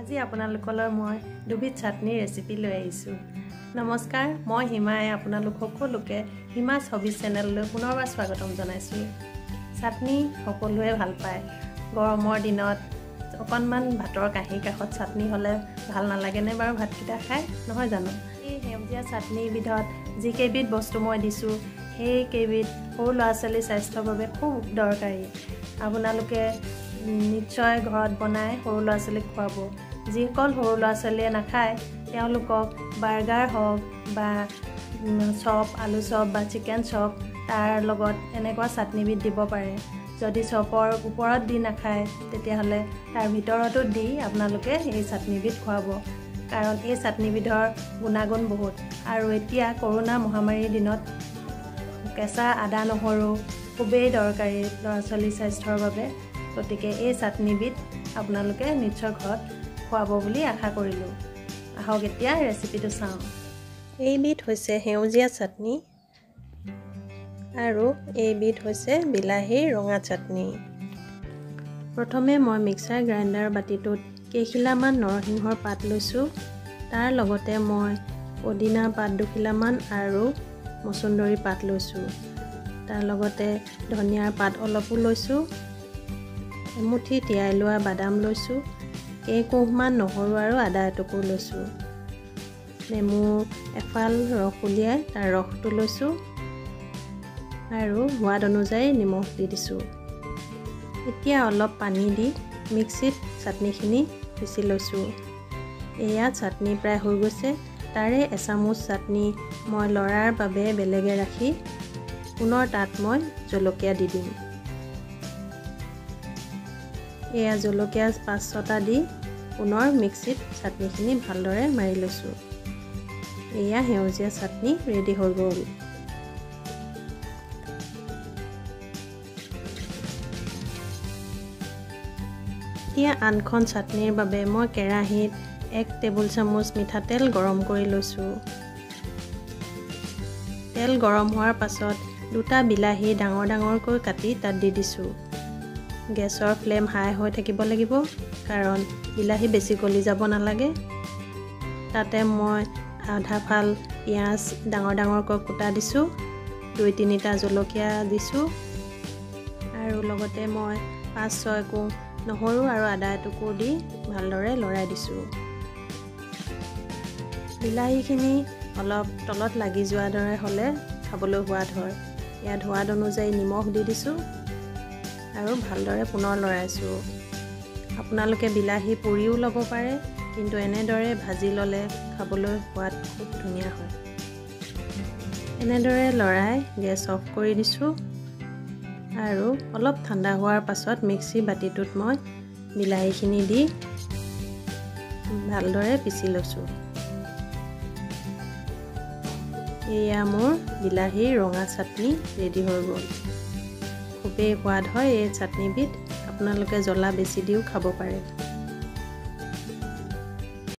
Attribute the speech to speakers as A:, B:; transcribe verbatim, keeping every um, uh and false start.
A: আজি আপোনালোকৰ মই দুবিধ চাটনি ৰেচিপি লৈ আহিছো। নমস্কাৰ, মই হিমাই আপোনালোক সকলোকে হিমা ছবিজ চেনেললৈ পুনৰবাৰ স্বাগতম জনাইছো। চাটনি সকলোৱে ভাল পায়। গৰমৰ দিনত অকণমান ভাতৰ কাঁহী কাষত চাটনি হ'লে ভাল নালাগেনে বাৰু ভাতকেইটা খাই, নহয় জানো? এই সেউজীয়া চাটনি বিধত যি কেইবিধ বস্তু মই দিছো সেই কেইবিধ সৰু ল'ৰা ছোৱালীৰ স্বাস্থ্যৰ বাবে খুব দৰকাৰী। আপোনালোকে নিশ্চয় ঘৰত বনাই সৰু ল'ৰা ছোৱালীক খুৱাব। যিসকল সৰু ল'ৰা ছোৱালীয়ে নাখায় তেওঁলোকক বাৰ্গাৰ হওক বা চপ, আলু চপ বা চিকেন চপ তাৰ লগত এনেকুৱা চাটনিবিধ দিব পাৰে। যদি চপৰ ওপৰত দি নাখায় তেতিয়াহ'লে তাৰ ভিতৰতো দি আপোনালোকে এই চাটনিবিধ খুৱাব, কাৰণ এই চাটনিবিধৰ গুণাগুণ বহুত। আৰু এতিয়া কৰোণা মহামাৰীৰ দিনত কেঁচা আদা নহৰু খুবেই দৰকাৰী ল'ৰা ছোৱালীৰ স্বাস্থ্যৰ বাবে। গতিকে এই চাটনিবিধ আপোনালোকে নিশ্চয় ঘৰত খুৱাব বুলি আশা কৰিলোঁ। আহক এতিয়া ৰেচিপিটো চাওঁ। এইবিধ হৈছে সেউজীয়া চাটনি আৰু এইবিধ হৈছে বিলাহীৰ ৰঙা চাটনি। প্ৰথমে মই মিক্সাৰ গ্ৰাইণ্ডাৰ বাতিটোত কেইখিলামান নৰসিংহৰ পাত লৈছোঁ। তাৰ লগতে মই পদিনা পাত দুখিলামান আৰু মচুন্দৰী পাত লৈছোঁ। তাৰ লগতে ধনিয়াৰ পাত অলপো লৈছোঁ। এমুঠি তিয়াই লোৱা বাদাম লৈছোঁ। কেইকোহমান নহৰু আৰু আদা এটুকুৰ লৈছোঁ। নেমু এফাল ৰস উলিয়াই তাৰ ৰসটো লৈছোঁ আৰু সোৱাদ অনুযায়ী নিমখ দি দিছোঁ। এতিয়া অলপ পানী দি মিক্সিত চাটনিখিনি পিচি লৈছোঁ। এয়া চাটনি প্ৰায় হৈ গৈছে। তাৰে এচামুচ চাটনি মই লৰাৰ বাবে বেলেগে ৰাখি পুনৰ তাত মই জলকীয়া দি দিম। এয়া জলকীয়া পাঁচ ছটা দি পুনৰ মিক্সিত চাটনিখিনি ভালদৰে মাৰি লৈছোঁ। এয়া সেউজীয়া চাটনি ৰেডি হৈ গ'ল। এতিয়া আনখন চাটনিৰ বাবে মই কেৰাহীত এক টেবুল চামুচ মিঠাতেল গৰম কৰি লৈছোঁ। তেল গৰম হোৱাৰ পাছত দুটা বিলাহী ডাঙৰ ডাঙৰকৈ কাটি তাত দি দিছোঁ। গেছৰ ফ্লেম হাই হৈ থাকিব লাগিব, কাৰণ বিলাহী বেছি গলি যাব নালাগে। তাতে মই আধা ফাল পিঁয়াজ ডাঙৰ ডাঙৰকৈ কুটা দিছোঁ। দুই তিনিটা জলকীয়া দিছোঁ আৰু লগতে মই পাঁচ ছয় কোহ নহৰু আৰু আদা এটুকুৰ দি ভালদৰে লৰাই দিছোঁ। বিলাহীখিনি অলপ তলত লাগি যোৱাৰ দৰে হ'লে খাবলৈ সোৱাদ হয়। ইয়াত সোৱাদ অনুযায়ী নিমখ দি দিছোঁ আৰু ভালদৰে পুনৰ লৰাইছোঁ। আপোনালোকে বিলাহী পুৰিও ল'ব পাৰে, কিন্তু এনেদৰে ভাজি ল'লে খাবলৈ সোৱাদ খুব ধুনীয়া হয়। এনেদৰে লৰাই গেছ অফ কৰি দিছোঁ আৰু অলপ ঠাণ্ডা হোৱাৰ পাছত মিক্সি বাতিটোত মই বিলাহীখিনি দি ভালদৰে পিচি লৈছোঁ। এয়া মোৰ বিলাহীৰ ৰঙা চাটনি ৰেডি হৈ গ'ল। খুবেই সোৱাদ হয় এই চাটনিবিধ। আপোনালোকে জ্বলা বেছি দিও খাব পাৰে।